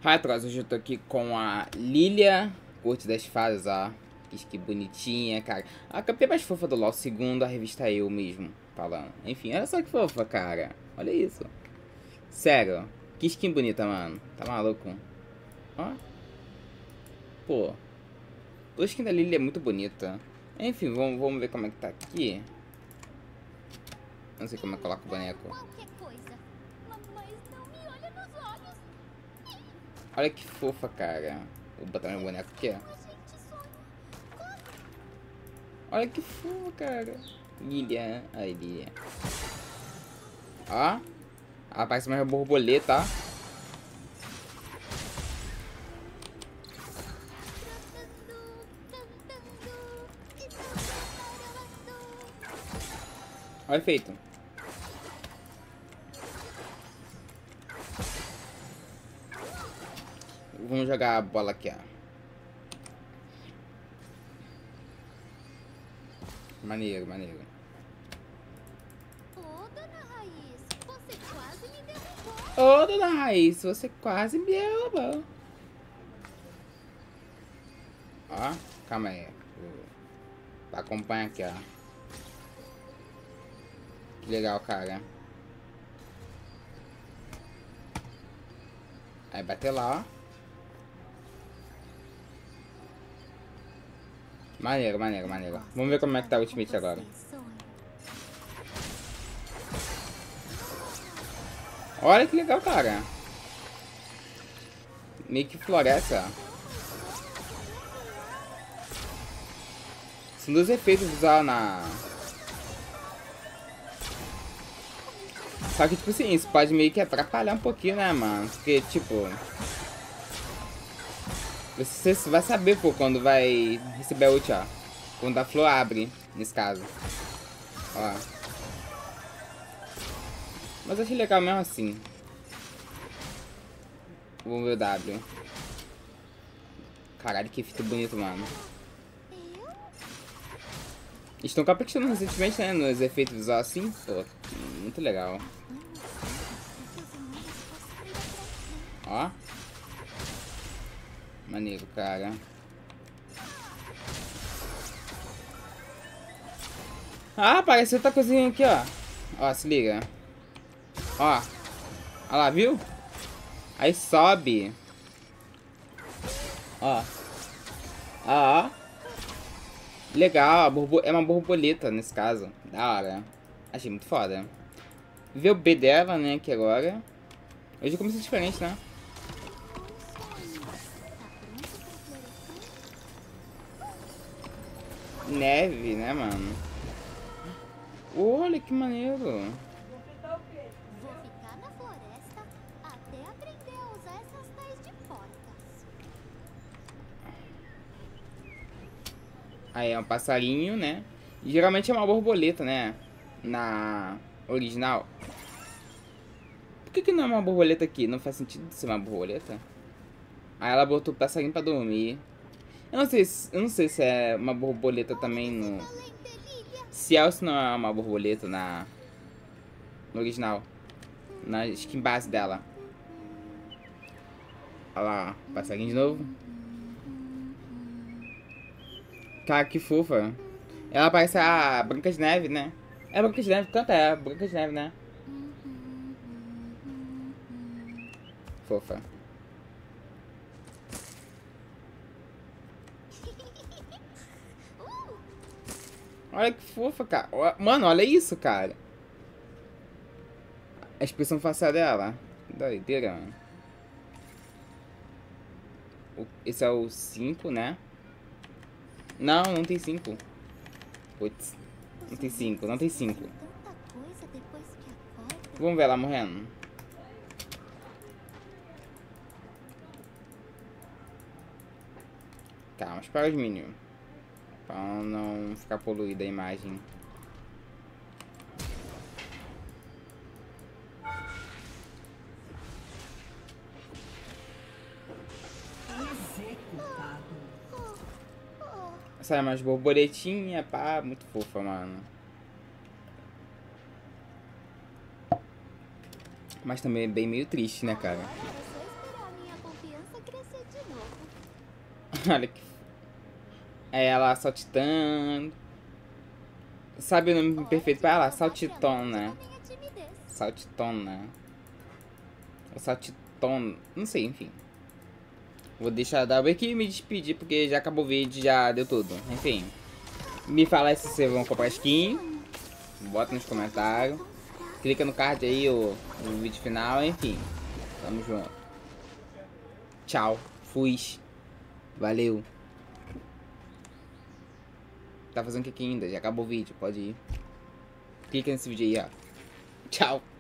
Hi, Troço, hoje eu tô aqui com a Lilia, Corte das Fadas, ó. Que bonitinha, cara. A campeã mais fofa do LoL, segundo a revista Eu mesmo, falando. Enfim, olha só que fofa, cara. Olha isso. Sério, que skin bonita, mano. Tá maluco? Ó. Pô. A skin da Lilia é muito bonita. Enfim, vamos ver como é que tá aqui. Não sei como é que coloca o boneco. Olha que fofa, cara. Vou botar meu boneco aqui, ó. Olha que fofa, cara. Lilia. Aí, Lilia. Ó. Ela parece uma borboleta, ó. Olha o efeito. Vamos jogar a bola aqui, ó. Maneiro, maneiro. Ô, dona Raiz, você quase me derrubou. Ó, calma aí. Acompanha aqui, ó. Que legal, cara. Aí bater lá, ó. Maneiro, maneiro, maneiro. Vamos ver como é que tá o ultimate agora. Olha que legal, cara. Meio que floresce, ó. São dois efeitos usar na... Só que, tipo assim, isso pode meio que atrapalhar um pouquinho, né, mano? Porque, tipo... Você vai saber, pô, quando vai receber a ult, ó. Quando a flor abre, nesse caso. Ó. Mas eu achei legal mesmo assim. Vamos ver o W. Caralho, que fita bonito, mano. Estão caprichando recentemente, né, nos efeitos visuais assim. Pô, muito legal. Ó. Maneiro, cara. Ah, apareceu outra coisinha aqui, ó. Ó, se liga. Ó. Olha lá, viu? Aí sobe. Ó. Ó. Legal, é uma borboleta nesse caso. Da hora. Achei muito foda. Ver o B dela, né, aqui agora. Hoje começa diferente, né? Neve, né, mano? Olha que maneiro. Vou ficar na floresta até aprender a usar essas tais de portas. Aí é um passarinho, né? E geralmente é uma borboleta, né? Na original. Por que não é uma borboleta aqui? Não faz sentido ser uma borboleta? Aí ela botou o passarinho pra dormir. Eu não sei se é uma borboleta também no... Se é ou se não é uma borboleta no original. Na skin base dela. Olha lá, passarinho de novo. Cara, que fofa. Ela parece a Branca de Neve, né? É a Branca de Neve, canta, é a Branca de Neve, né? Fofa. Olha que fofa, cara. Mano, olha isso, cara. A expressão facial dela. Doideira, mano. Esse é o 5, né? Não, não tem 5. Putz. Não tem 5, não tem 5. Vamos ver ela morrendo. Calma, espera os minions. Pra não ficar poluída a imagem. Essa é mais borboletinha, pá, muito fofa, mano. Mas também é bem meio triste, né, cara? Agora é só esperar a minha confiança Olha que... É ela saltitando. Sabe o nome perfeito pra ela? Saltitona. Saltitona. Ou saltitona. Não sei, enfim. Vou deixar dar aqui e me despedir, porque já acabou o vídeo, já deu tudo. Enfim. Me fala aí se vocês vão comprar skin. Bota nos comentários. Clica no card aí, o vídeo final, enfim. Tamo junto. Tchau. Fui. Valeu. Tá fazendo o que aqui ainda? Já acabou o vídeo, pode ir. Clica nesse vídeo aí, ó. Tchau.